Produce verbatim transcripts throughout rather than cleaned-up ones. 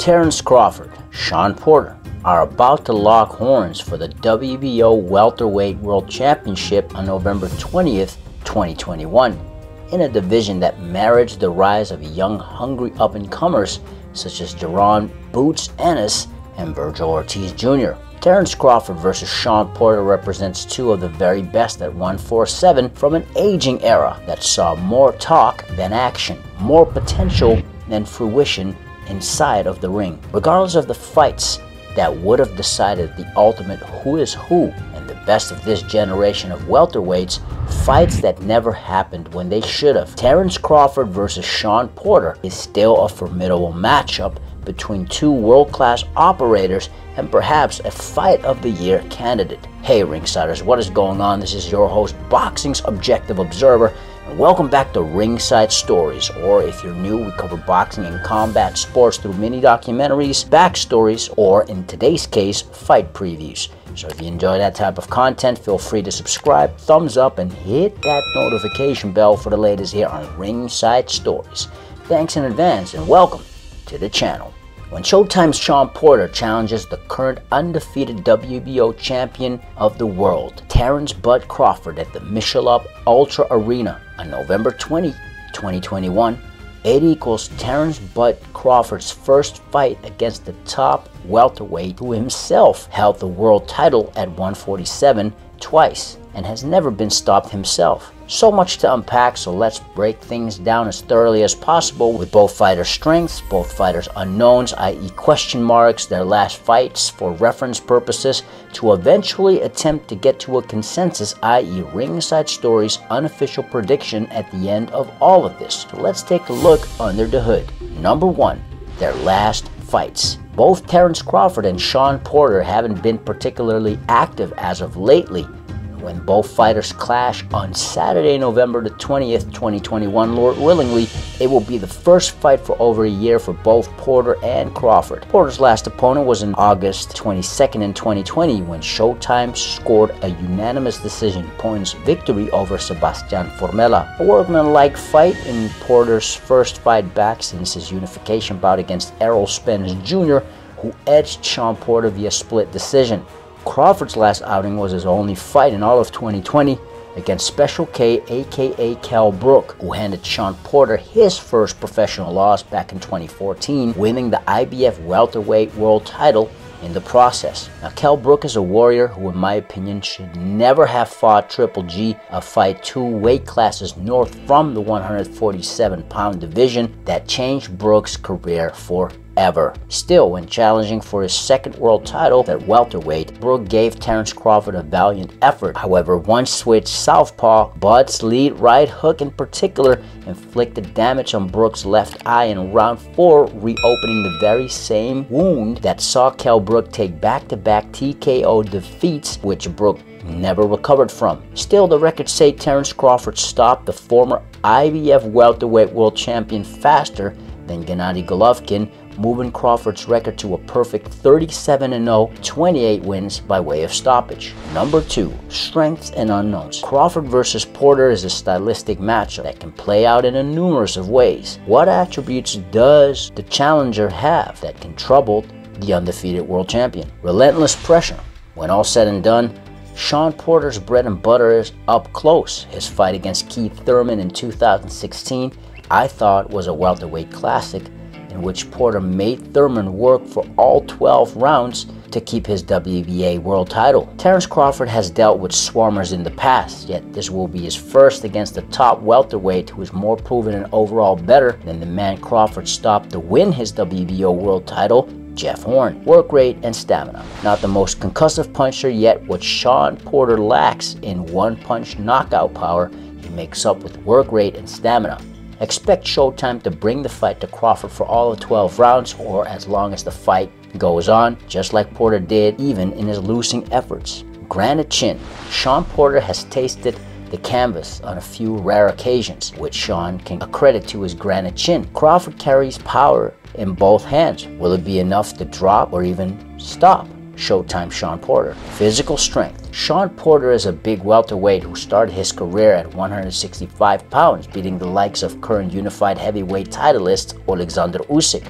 Terence Crawford, Shawn Porter are about to lock horns for the W B O Welterweight World Championship on November twentieth, twenty twenty-one, in a division that marries the rise of young, hungry up-and-comers such as Jaron Boots Ennis and Virgil Ortiz Junior Terence Crawford versus Shawn Porter represents two of the very best at one forty-seven from an aging era that saw more talk than action, more potential than fruition inside of the ring. Regardless of the fights that would have decided the ultimate who is who and the best of this generation of welterweights, fights that never happened when they should have. Terence Crawford versus Shawn Porter is still a formidable matchup between two world-class operators and perhaps a fight of the year candidate. Hey Ringsiders, what is going on? This is your host, Boxing's Objective Observer, and welcome back to Ringside Stories, or if you're new, we cover boxing and combat sports through mini documentaries, backstories, or in today's case, fight previews. So if you enjoy that type of content, feel free to subscribe, thumbs up, and hit that notification bell for the latest here on Ringside Stories. Thanks in advance and welcome to the channel. When Showtime's Shawn Porter challenges the current undefeated W B O champion of the world, Terence Bud Crawford, at the Michelob ULTRA Arena on November twentieth, twenty twenty-one, it equals Terence Bud Crawford's first fight against the top welterweight who himself held the world title at one forty-seven twice and has never been stopped himself. So much to unpack, so let's break things down as thoroughly as possible with both fighters' strengths, both fighters' unknowns, that is question marks, their last fights for reference purposes, to eventually attempt to get to a consensus, that is Ringside Stories' unofficial prediction at the end of all of this. So let's take a look under the hood. Number one, their last fights. Both Terence Crawford and Shawn Porter haven't been particularly active as of lately. When both fighters clash on Saturday, November the twentieth, twenty twenty-one, Lord willingly, it will be the first fight for over a year for both Porter and Crawford. Porter's last opponent was in August twenty-second in twenty twenty when Showtime scored a unanimous decision points victory over Sebastian Formella. A workmanlike fight in Porter's first fight back since his unification bout against Errol Spence Junior, who edged Shawn Porter via split decision. Crawford's last outing was his only fight in all of twenty twenty against Special K, aka Kell Brook, who handed Shawn Porter his first professional loss back in twenty fourteen, winning the I B F welterweight world title in the process. Now, Kell Brook is a warrior who, in my opinion, should never have fought Triple G, a fight two weight classes north from the one forty-seven pound division that changed Brook's career forever. Ever. Still, when challenging for his second world title at welterweight, Brook gave Terence Crawford a valiant effort. However, once switched southpaw, Bud's lead right hook in particular inflicted damage on Brook's left eye in round four, reopening the very same wound that saw Kell Brook take back-to-back T K O defeats, which Brook never recovered from. Still, the records say Terence Crawford stopped the former I B F welterweight world champion faster than Gennady Golovkin, moving Crawford's record to a perfect thirty-seven and oh, twenty-eight wins by way of stoppage. Number two, strengths and unknowns. Crawford versus Porter is a stylistic matchup that can play out in a numerous of ways. What attributes does the challenger have that can trouble the undefeated world champion? Relentless pressure. When all said and done, Shawn Porter's bread and butter is up close. His fight against Keith Thurman in two thousand sixteen, I thought, was a welterweight classic, in which Porter made Thurman work for all twelve rounds to keep his W B A world title. Terence Crawford has dealt with swarmers in the past, yet this will be his first against a top welterweight who is more proven and overall better than the man Crawford stopped to win his W B O world title, Jeff Horn. Work rate and stamina. Not the most concussive puncher, yet what Shawn Porter lacks in one-punch knockout power, he makes up with work rate and stamina. Expect Showtime to bring the fight to Crawford for all of twelve rounds, or as long as the fight goes on, just like Porter did even in his losing efforts. Granite chin. Shawn Porter has tasted the canvas on a few rare occasions, which Shawn can accredit to his granite chin. Crawford carries power in both hands. Will it be enough to drop or even stop Showtime Shawn Porter? Physical strength. Shawn Porter is a big welterweight who started his career at one sixty-five pounds, beating the likes of current unified heavyweight titleist Alexander Usyk.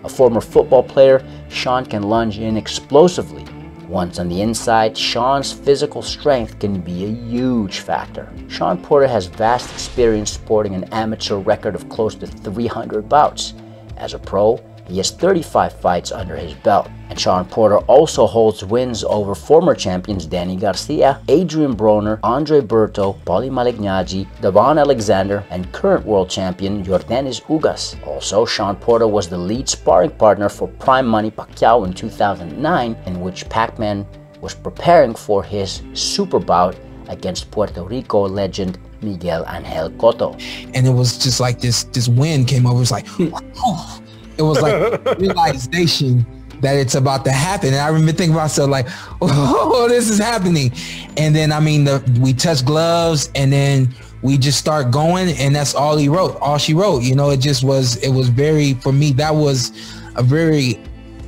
A former football player, Shawn can lunge in explosively. Once on the inside, Shawn's physical strength can be a huge factor. Shawn Porter has vast experience sporting an amateur record of close to three hundred bouts. As a pro, he has thirty-five fights under his belt. And Shawn Porter also holds wins over former champions Danny Garcia, Adrian Broner, Andre Berto, Paulie Malignaggi, Devon Alexander, and current world champion Yordenis Ugas. Also, Shawn Porter was the lead sparring partner for Prime Manny Pacquiao in two thousand nine, in which Pac-Man was preparing for his super bout against Puerto Rico legend Miguel Angel Cotto. And it was just like this, this wind came over. It was like, oh, it was like realization that it's about to happen. And I remember thinking to myself like, oh, this is happening. And then, I mean, the, we touched gloves and then we just start going, and that's all he wrote, all she wrote. You know, it just was, it was very, for me, that was a very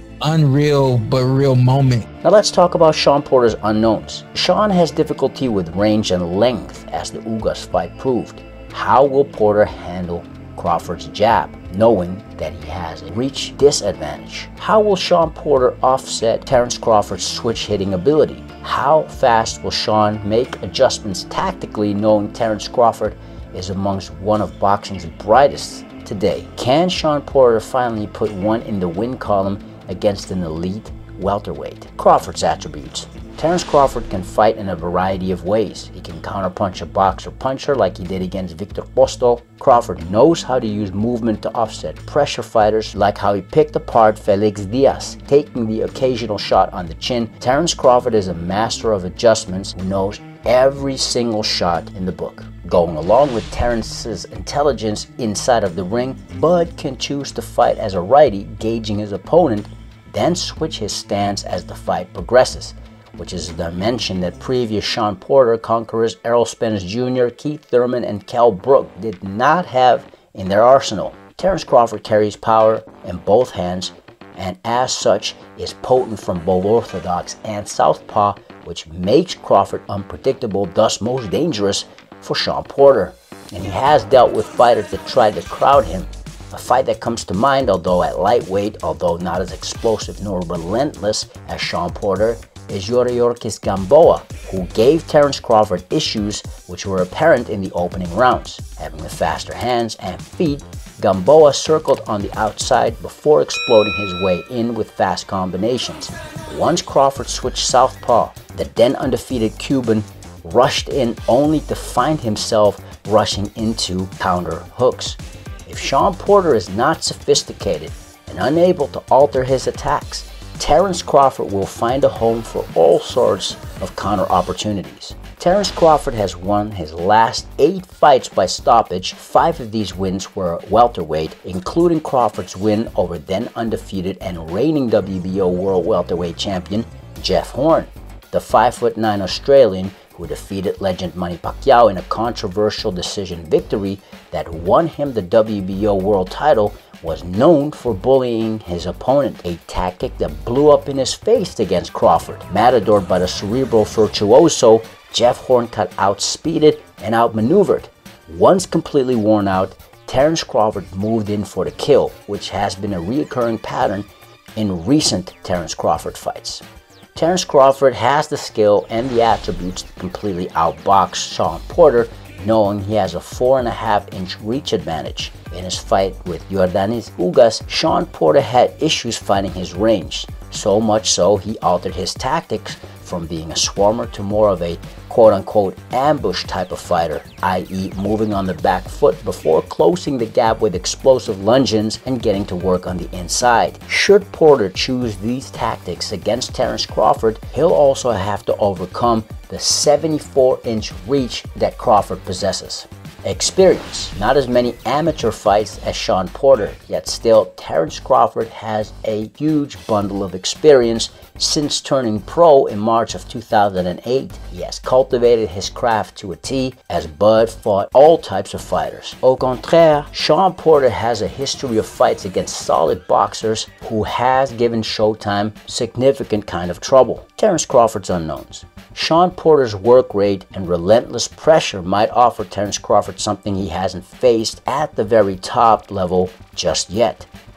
unreal but real moment. Now let's talk about Shawn Porter's unknowns. Shawn has difficulty with range and length, as the Ugas fight proved. How will Porter handle Crawford's jab, knowing that he has a reach disadvantage? How will Shawn Porter offset Terence Crawford's switch hitting ability? How fast will Shawn make adjustments tactically, knowing Terence Crawford is amongst one of boxing's brightest today? Can Shawn Porter finally put one in the win column against an elite welterweight? Crawford's attributes. Terence Crawford can fight in a variety of ways. He can counterpunch a boxer puncher like he did against Victor Postol. Crawford knows how to use movement to offset pressure fighters, like how he picked apart Felix Diaz, taking the occasional shot on the chin. Terence Crawford is a master of adjustments who knows every single shot in the book. Going along with Terence's intelligence inside of the ring, Bud can choose to fight as a righty, gauging his opponent, then switch his stance as the fight progresses, which is a dimension that previous Shawn Porter conquerors Errol Spence Junior, Keith Thurman, and Kell Brook did not have in their arsenal. Terence Crawford carries power in both hands, and as such is potent from both orthodox and southpaw, which makes Crawford unpredictable, thus most dangerous for Shawn Porter. And he has dealt with fighters that tried to crowd him. A fight that comes to mind, although at lightweight, although not as explosive nor relentless as Shawn Porter, is Yuriorkis Gamboa, who gave Terence Crawford issues which were apparent in the opening rounds. Having the faster hands and feet, Gamboa circled on the outside before exploding his way in with fast combinations. Once Crawford switched southpaw, the then undefeated Cuban rushed in only to find himself rushing into counter hooks. If Shawn Porter is not sophisticated and unable to alter his attacks, Terence Crawford will find a home for all sorts of counter opportunities. Terence Crawford has won his last eight fights by stoppage. Five of these wins were welterweight, including Crawford's win over then undefeated and reigning W B O World Welterweight Champion Jeff Horn, the five foot nine Australian who defeated legend Manny Pacquiao in a controversial decision victory that won him the W B O World title. Was known for bullying his opponent, a tactic that blew up in his face against Crawford. Matadored by the cerebral virtuoso, Jeff Horn got outspeeded and outmaneuvered. Once completely worn out, Terence Crawford moved in for the kill, which has been a recurring pattern in recent Terence Crawford fights. Terence Crawford has the skill and the attributes to completely outbox Shawn Porter, knowing he has a four and a half inch reach advantage. In his fight with Yordenis Ugas, Shawn Porter had issues finding his range, so much so he altered his tactics from being a swarmer to more of a quote-unquote ambush type of fighter, that is moving on the back foot before closing the gap with explosive lunges and getting to work on the inside. Should Porter choose these tactics against Terence Crawford, he'll also have to overcome the seventy-four inch reach that Crawford possesses. Experience. Not as many amateur fights as Shawn Porter, yet still Terence Crawford has a huge bundle of experience since turning pro in March of two thousand eight. He has cultivated his craft to a T, as Bud fought all types of fighters. Au contraire, Shawn Porter has a history of fights against solid boxers who has given Showtime significant kind of trouble. Terence Crawford's unknowns. Shawn Porter's work rate and relentless pressure might offer Terence Crawford something he hasn't faced at the very top level just yet.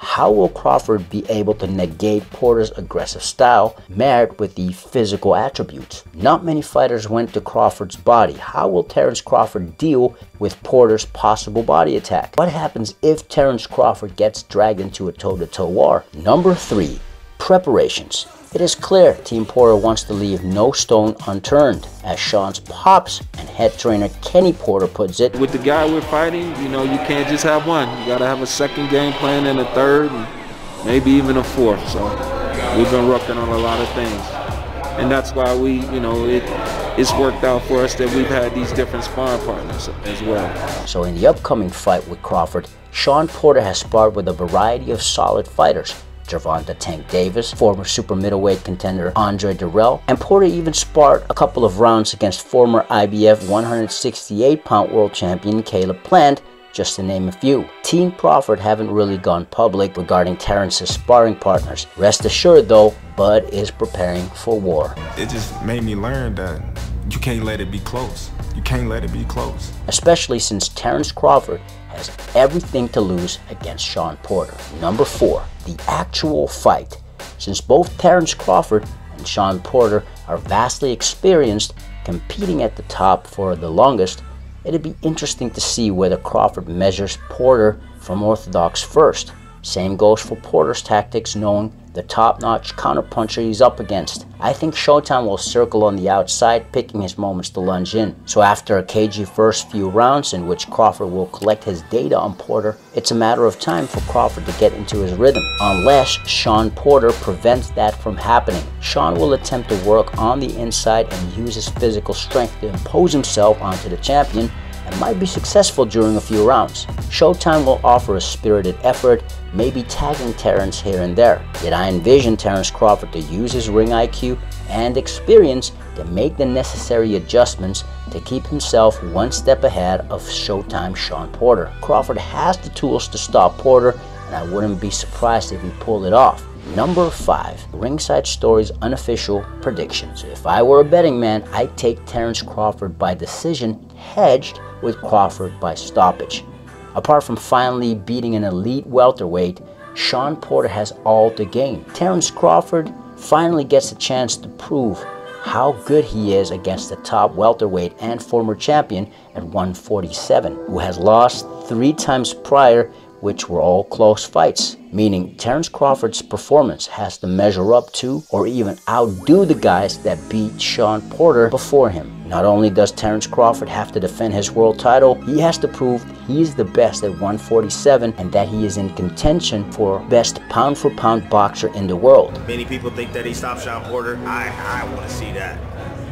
How will Crawford be able to negate Porter's aggressive style, married with the physical attributes? Not many fighters went to Crawford's body. How will Terence Crawford deal with Porter's possible body attack? What happens if Terence Crawford gets dragged into a toe-to-toe war? Number three, preparations. It is clear Team Porter wants to leave no stone unturned. As Shawn's pops and head trainer Kenny Porter puts it, with the guy we're fighting, you know, you can't just have one. You got to have a second game plan and a third, and maybe even a fourth. So we've been working on a lot of things. And that's why we, you know, it, it's worked out for us that we've had these different sparring partners as well. So in the upcoming fight with Crawford, Shawn Porter has sparred with a variety of solid fighters. Gervonta Tank Davis, former super middleweight contender Andre Dirrell, and Porter even sparred a couple of rounds against former I B F one sixty-eight pound world champion Caleb Plant, just to name a few. Team Crawford haven't really gone public regarding Terence's sparring partners. Rest assured though, Bud is preparing for war. It just made me learn that you can't let it be close. You can't let it be close. Especially since Terence Crawford has everything to lose against Shawn Porter. Number four, the actual fight. Since both Terence Crawford and Shawn Porter are vastly experienced, competing at the top for the longest, it'd be interesting to see whether Crawford measures Porter from orthodox first. Same goes for Porter's tactics, knowing the top-notch counterpuncher he's up against. I think Showtime will circle on the outside, picking his moments to lunge in. So after a cagey first few rounds in which Crawford will collect his data on Porter, it's a matter of time for Crawford to get into his rhythm, unless Shawn Porter prevents that from happening. Shawn will attempt to work on the inside and use his physical strength to impose himself onto the champion, and might be successful during a few rounds. Showtime will offer a spirited effort, maybe tagging Terence here and there. Yet I envision Terence Crawford to use his ring I Q and experience to make the necessary adjustments to keep himself one step ahead of Showtime Shawn Porter. Crawford has the tools to stop Porter, and I wouldn't be surprised if he pulled it off. Number five, Ringside Stories unofficial predictions. If I were a betting man, I'd take Terence Crawford by decision, hedged with Crawford by stoppage. Apart from finally beating an elite welterweight, Shawn Porter has all to gain. Terence Crawford finally gets a chance to prove how good he is against the top welterweight and former champion at one forty-seven, who has lost three times prior, which were all close fights, meaning Terence Crawford's performance has to measure up to or even outdo the guys that beat Shawn Porter before him. Not only does Terence Crawford have to defend his world title, he has to prove he's the best at one forty-seven and that he is in contention for best pound-for-pound boxer in the world. Many people think that he stopped Shawn Porter. I, I want to see that.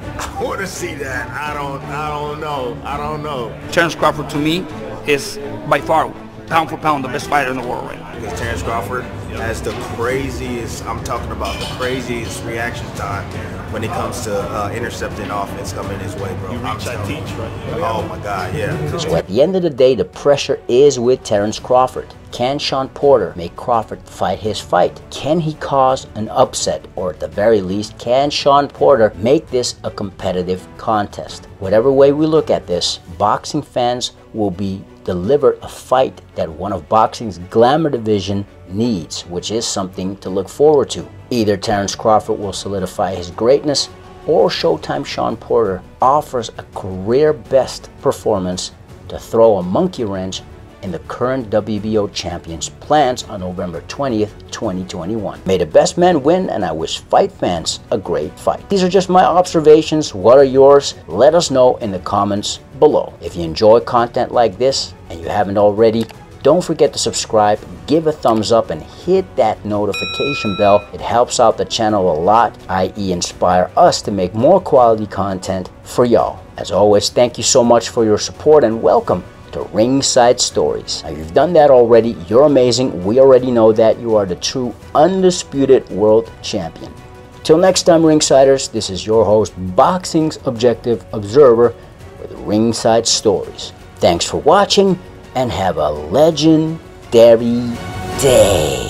I want to see that. I don't, I don't know. I don't know. Terence Crawford, to me, is by far pound for pound the best fighter in the world right now. Because Terence Crawford has the craziest, I'm talking about the craziest reaction time when it comes to uh, intercepting offense coming his way, bro. You reach that teach, right? Oh my God, yeah. So at the end of the day, the pressure is with Terence Crawford. Can Shawn Porter make Crawford fight his fight? Can he cause an upset? Or at the very least, can Shawn Porter make this a competitive contest? Whatever way we look at this, boxing fans will be delivered a fight that one of boxing's glamour division needs, which is something to look forward to. Either Terence Crawford will solidify his greatness, or Showtime Shawn Porter offers a career best performance to throw a monkey wrench in the current W B O champion's plans on November twentieth, twenty twenty-one. May the best man win, and I wish fight fans a great fight. These are just my observations. What are yours? Let us know in the comments below. If you enjoy content like this and you haven't already, don't forget to subscribe, give a thumbs up, and hit that notification bell. It helps out the channel a lot, that is inspire us to make more quality content for y'all. As always, thank you so much for your support and welcome to Ringside Stories. Now, you've done that already. You're amazing. We already know that. You are the true undisputed world champion. Till next time, Ringsiders, this is your host, Boxing's Objective Observer with Ringside Stories. Thanks for watching and have a legendary day.